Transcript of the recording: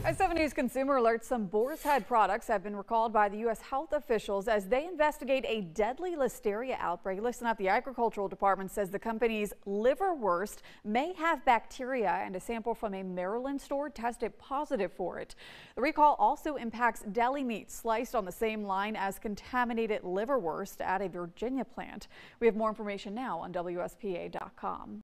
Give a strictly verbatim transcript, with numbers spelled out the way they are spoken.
At seven News Consumer Alert, some Boar's Head products have been recalled by the U S health officials as they investigate a deadly listeria outbreak. Listen up, the Agricultural Department says the company's liverwurst may have bacteria, and a sample from a Maryland store tested positive for it. The recall also impacts deli meat sliced on the same line as contaminated liverwurst at a Virginia plant. We have more information now on W S P A dot com.